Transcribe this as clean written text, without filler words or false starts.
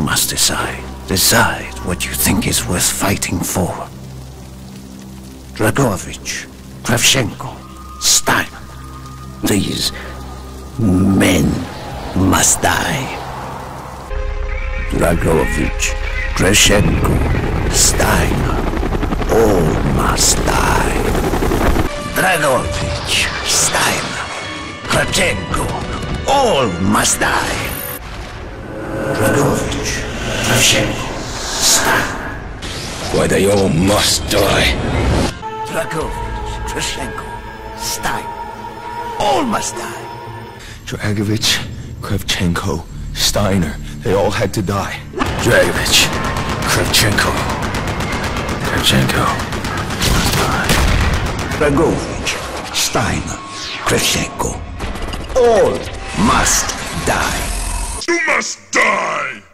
must decide. Decide what you think is worth fighting for. Dragovich, Kravchenko, Steiner. These men must die. Dragovich, Kravchenko, Steiner, all must die. Dragovich, Steiner, Kravchenko, all must die. Dragovich, Kravchenko, Steiner. Why, they all must die. Dragovich, Kravchenko, Steiner, all must die. Dragovich, Kravchenko, Steiner, they all had to die. Dragovich, Kravchenko, must die. Dragovich, Steiner, Kravchenko, all must die. You must die!